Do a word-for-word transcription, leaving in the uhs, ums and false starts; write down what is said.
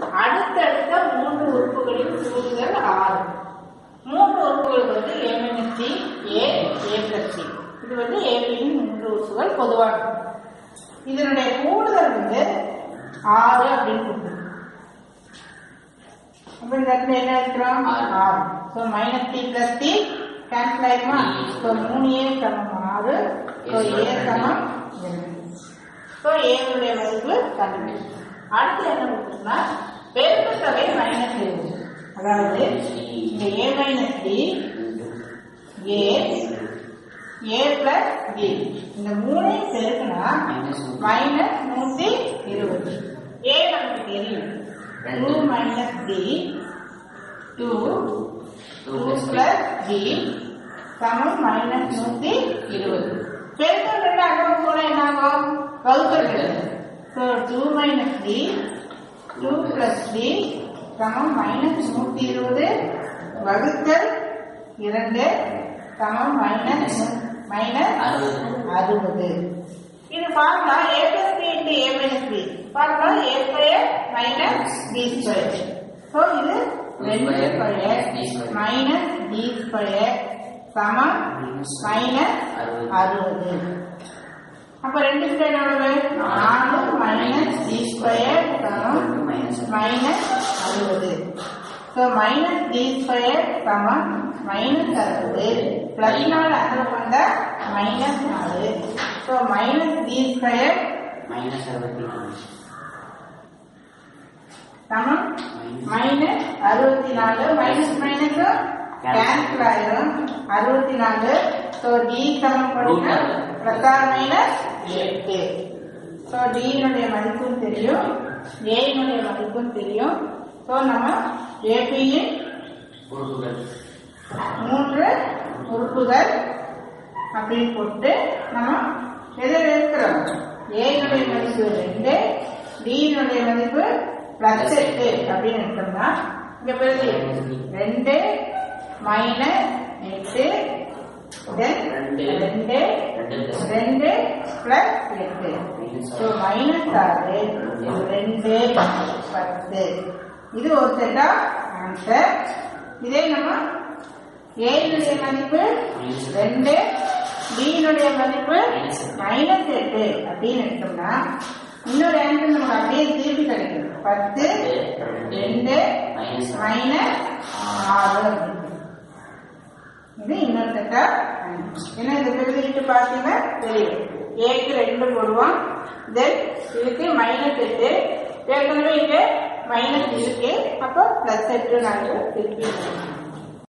அடுத்தடுத்த மூன்று உறுப்புகளின் கூடுதல் ஆறு. மூன்று உறுப்புகளுக்கு வந்து a minus c, a, a plus c. இது வந்து ஏபியின் மூன்று உறுப்புகள் பொதுவானது. இதனுடைய கூடுதல் வந்து ஆறு அப்படின்னு கொடுக்குது. அப்ப இந்த இடத்துல என்ன இருக்கிறோம்? ஆறு. So minus C plus C cancel ஆயிருமா? ஸோ மூணு ஏ சமம் ஆறு. ஸோ ஏ சமம் இரண்டு. ஸோ ஏனுடைய மதிப்பு கண்டுபிடிச்சு. அடுத்து என்ன கொடுத்துருன்னா பெருக்கு தொகை மைனஸ் ஏழு. அதாவது இந்த A minus D, A, A plus D இந்த மூணையும் பெருக்குனா மைனஸ் நூத்தி இருபது. ஏ நமக்கு தெரியும். Two minus D, two two plus D சமம் மைனஸ் நூத்தி இருபது. பெருக்கல் அகம் கூட என்ன ஆகும்? வகுத்தல். So two minus D, two plus D சமம் மைனஸ் நூத்தி இருபது வகுத்தல் இரண்டு சமம் மைனஸ் மைனஸ் அறுபது. இது பார்க்கலா A plus B into A minus B. பார்க்கலாம் A square minus B square. So இது ரெண்டு ஸ்கொயர் மைனஸ் பி ஸ்கொயர் சமம் மைனஸ் அறுபது. அப்ப ரெண்டு ஸ்கொயர் எவ்வளவு? நாலு மைனஸ் டி ஸ்கொயர் சமம் மைனஸ் அறுபது. ஸோ மைனஸ் டி ஸ்கொயர் சமம் மைனஸ் அறுபது. பிளஸ் நாலு அறுபது வந்தா மைனஸ் நாலு. So minus D square minus அறுபத்தி நாலு சமம் மைனஸ் அறுபத்தி நாலு. மைனஸ் மைனஸ் கேன்சல் ஆயிரும். அறுபத்தி நாலு. ஸோ டி சமம் பண்ணுங்க பிளஸ் ஆர் மைனஸ் எட்டு. ஸோ டியினுடைய மதிப்பும் தெரியும், ஏனுடைய மதிப்பும் தெரியும். ஸோ நம்ம ஏபியின் மூன்று உறுப்புகள் அப்படின்னு போட்டு நம்ம எதில் இருக்கிறோம்? ஏனுடைய மதிப்பு ரெண்டு, டியினுடைய மதிப்பு பிளஸ் எட்டு அப்படின்னு எடுத்தோம்னா இங்க பிறகு ரெண்டு மைனஸ் எட்டு ரெண்டு ரெண்டு பிளஸ் எட்டு. ஸோ மைனஸ் ஆறு ரெண்டு பத்து. இது ஒரு செட் ஆஃப் ஆன்சர். இதே நம்ம ஏனுடைய மதிப்பு ரெண்டு, டியினுடைய மதிப்பு மைனஸ் எட்டு அப்படின்னு எடுத்தோம்னா இன்னொரு ஆன்சர் நமக்கு அப்படியே திருப்பி கிடைக்கும். பத்து ரெண்டு மைனஸ் ஆறு அப்படின்னு. இது இன்னொரு செட் ஆஃப் ஆன்சர். ஏன்னா இந்த பெருகிட்டு பார்த்தீங்கன்னா தெரியும். ஏக்கு ரெண்டு போடுவோம். தென் இதுக்கு மைனஸ் எட்டு. ஏற்கனவே இங்க மைனஸ் இருக்கு. அப்போ பிளஸ் எட்டு நாங்கள் திருப்பி